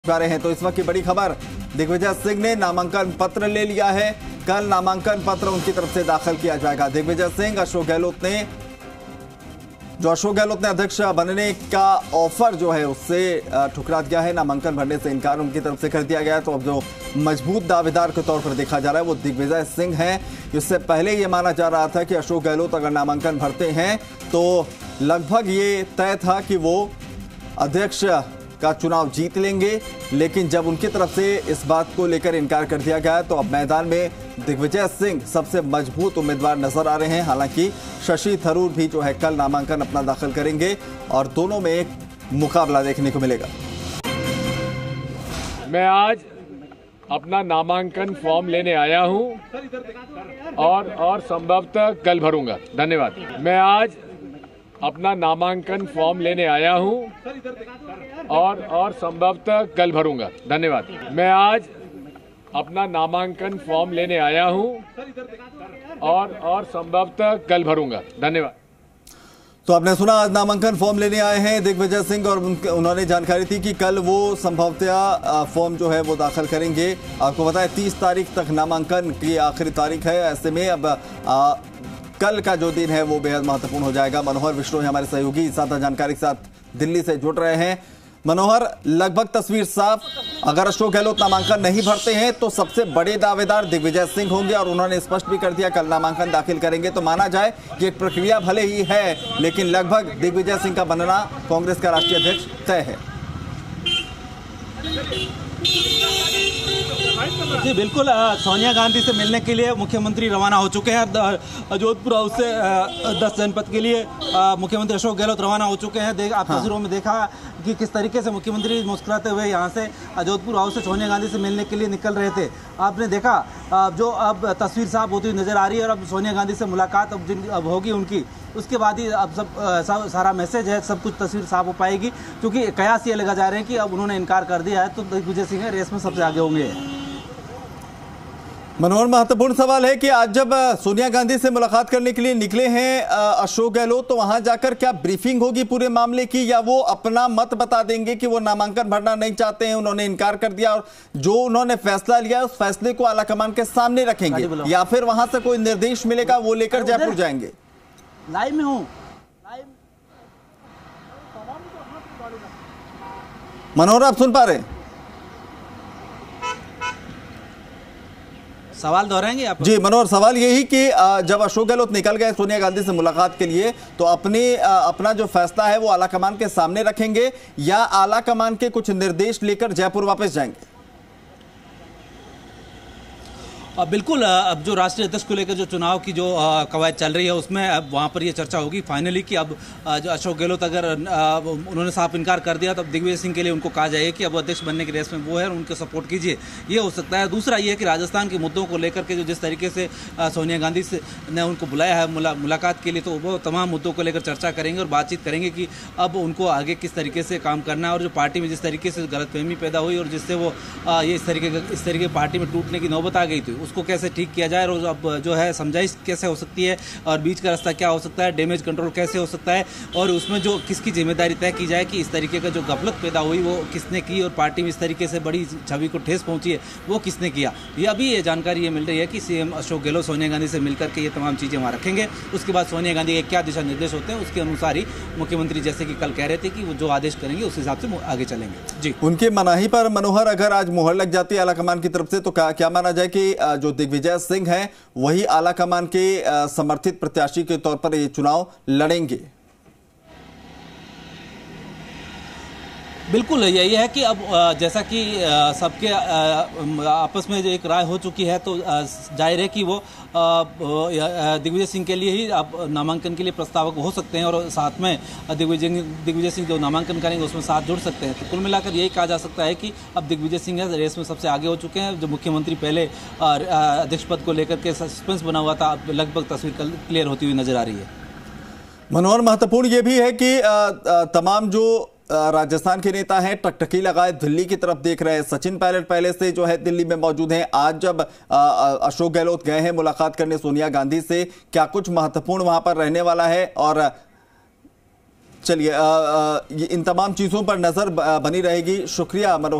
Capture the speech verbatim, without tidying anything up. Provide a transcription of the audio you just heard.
जा रहे हैं तो इस वक्त की बड़ी खबर, दिग्विजय सिंह ने नामांकन पत्र ले लिया है। कल नामांकन पत्र उनकी तरफ से दाखिल किया जाएगा। दिग्विजय सिंह अशोक गहलोत ने जो अशोक गहलोत ने अध्यक्ष बनने का ऑफर जो है उससे ठुकरा दिया है। नामांकन भरने से इनकार उनकी तरफ से कर दिया गया है। तो अब जो मजबूत दावेदार के तौर पर देखा जा रहा है वो दिग्विजय सिंह हैं। इससे पहले ये माना जा रहा था कि अशोक गहलोत अगर नामांकन भरते हैं तो लगभग ये तय था कि वो अध्यक्ष का चुनाव जीत लेंगे, लेकिन जब उनकी तरफ से इस बात को लेकर इनकार कर दिया गया तो अब मैदान में दिग्विजय सिंह सबसे मजबूत उम्मीदवार नजर आ रहे हैं। हालांकि शशि थरूर भी जो है कल नामांकन अपना दाखिल करेंगे और दोनों में एक मुकाबला देखने को मिलेगा। मैं आज अपना नामांकन फॉर्म लेने आया हूं और और संभवतः कल भरूंगा। धन्यवाद। मैं आज अपना नामांकन फॉर्म लेने आया हूं और और संभवतः कल भरूंगा। धन्यवाद। मैं आज अपना नामांकन फॉर्म लेने आया हूं और और संभवतः कल भरूंगा। धन्यवाद। तो आपने सुना, आज नामांकन फॉर्म लेने आए हैं दिग्विजय सिंह और उन्होंने जानकारी दी कि कल वो संभवतया फॉर्म जो है वो दाखिल करेंगे। आपको बताएं तीस तारीख तक नामांकन की आखिरी तारीख है। ऐसे में अब आ, कल का जो दिन है वो बेहद महत्वपूर्ण हो जाएगा। मनोहर विश्नोई हमारे सहयोगी ज्यादा जानकारी के साथ दिल्ली से जुड़ रहे हैं। मनोहर, लगभग तस्वीर साफ, अगर अशोक गहलोत नामांकन नहीं भरते हैं तो सबसे बड़े दावेदार दिग्विजय सिंह होंगे और उन्होंने स्पष्ट भी कर दिया कल नामांकन दाखिल करेंगे। तो माना जाए कि एक प्रक्रिया भले ही है, लेकिन लगभग दिग्विजय सिंह का बनना कांग्रेस का राष्ट्रीय अध्यक्ष तय है। जी बिल्कुल, सोनिया गांधी से मिलने के लिए मुख्यमंत्री रवाना हो चुके हैं। जोधपुर हाउस से दस जनपद के लिए मुख्यमंत्री अशोक गहलोत रवाना हो चुके हैं। देख, आप तस्वीरों में देखा कि किस तरीके से मुख्यमंत्री मुस्कुराते हुए यहाँ से जोधपुर हाउस से सोनिया गांधी से मिलने के लिए निकल रहे थे। आपने देखा जो अब तस्वीर साफ होती हुई नजर आ रही है और अब सोनिया गांधी से मुलाकात अब जिन अब होगी उनकी, उसके बाद ही अब सब, सब सारा मैसेज है, सब कुछ तस्वीर साफ हो पाएगी। क्योंकि कयास ये लगा जा रहे हैं कि अब उन्होंने इनकार कर दिया है तो दिग्विजय सिंह रेस में सबसे आगे होंगे। मनोहर, महत्वपूर्ण सवाल है कि आज जब सोनिया गांधी से मुलाकात करने के लिए निकले हैं अशोक गहलोत, तो वहां जाकर क्या ब्रीफिंग होगी पूरे मामले की, या वो अपना मत बता देंगे कि वो नामांकन भरना नहीं चाहते हैं, उन्होंने इनकार कर दिया और जो उन्होंने फैसला लिया उस फैसले को आलाकमान के सामने रखेंगे, या फिर वहां से कोई निर्देश मिलेगा वो लेकर जयपुर जाएंगे? लाइव में हूं। मनोहर, आप सुन पा रहे हैं? सवाल दोहराएंगे आप? जी मनोहर, सवाल यही कि जब अशोक गहलोत निकल गए सोनिया गांधी से मुलाकात के लिए तो अपने अपना जो फैसला है वो आलाकमान के सामने रखेंगे या आलाकमान के कुछ निर्देश लेकर जयपुर वापस जाएंगे? अब बिल्कुल, अब जो राष्ट्रीय अध्यक्ष को लेकर जो चुनाव की जो कवायद चल रही है उसमें अब वहाँ पर ये चर्चा होगी फाइनली कि अब जो अशोक गहलोत अगर उन्होंने साफ इनकार कर दिया तो अब दिग्विजय सिंह के लिए उनको कहा जाए कि अब अध्यक्ष बनने की रेस में वो है और उनके सपोर्ट कीजिए, ये हो सकता है। दूसरा ये है कि राजस्थान के मुद्दों को लेकर के जो जिस तरीके से सोनिया गांधी से ने उनको बुलाया है मुला, मुलाकात के लिए, तो वो तमाम मुद्दों को लेकर चर्चा करेंगे और बातचीत करेंगे कि अब उनको आगे किस तरीके से काम करना है और जो पार्टी में जिस तरीके से गलतफहमी पैदा हुई और जिससे वो ये इस तरीके इस तरीके पार्टी में टूटने की नौबत आ गई थी उसको कैसे ठीक किया जाए और अब जो है समझाइश कैसे हो सकती है और बीच का रास्ता क्या हो सकता है, डैमेज कंट्रोल कैसे हो सकता है और उसमें जो किसकी जिम्मेदारी तय की जाए कि इस तरीके का जो गफलत पैदा हुई वो किसने की और पार्टी में इस तरीके से बड़ी छवि को ठेस पहुंची है वो किसने किया। ये अभी ये जानकारी ये मिल रही है कि सीएम अशोक गहलोत सोनिया गांधी से मिलकर के ये तमाम चीज़ें वहाँ रखेंगे। उसके बाद सोनिया गांधी के क्या दिशा निर्देश होते हैं उसके अनुसार ही मुख्यमंत्री जैसे कि कल कह रहे थे कि वो जो आदेश करेंगे उस हिसाब से आगे चलेंगे। जी, उनकी मनाही पर मनोहर अगर आज मुहर लग जाती है आलाकमान की तरफ से तो क्या माना जाए कि जो दिग्विजय सिंह है वही आलाकमान के समर्थित प्रत्याशी के तौर पर ये चुनाव लड़ेंगे? बिल्कुल यही है कि अब जैसा कि सबके आपस में जो एक राय हो चुकी है तो जाहिर है कि वो दिग्विजय सिंह के लिए ही अब नामांकन के लिए प्रस्तावक हो सकते हैं और साथ में दिग्विजय दिग्विजय सिंह जो नामांकन करेंगे उसमें साथ जुड़ सकते हैं। तो कुल मिलाकर यही कहा जा सकता है कि अब दिग्विजय सिंह रेस में सबसे आगे हो चुके हैं। जो मुख्यमंत्री पहले अध्यक्ष पद को लेकर के सस्पेंस बना हुआ था, अब लगभग तस्वीर क्लियर होती हुई नजर आ रही है। मनोहर, महत्वपूर्ण ये भी है कि तमाम जो राजस्थान के नेता हैं टकटकी लगाए दिल्ली की तरफ देख रहे हैं। सचिन पायलट पहले से जो है दिल्ली में मौजूद हैं। आज जब अशोक गहलोत गए हैं मुलाकात करने सोनिया गांधी से, क्या कुछ महत्वपूर्ण वहां पर रहने वाला है? और चलिए इन तमाम चीजों पर नजर बनी रहेगी। शुक्रिया मनोहर।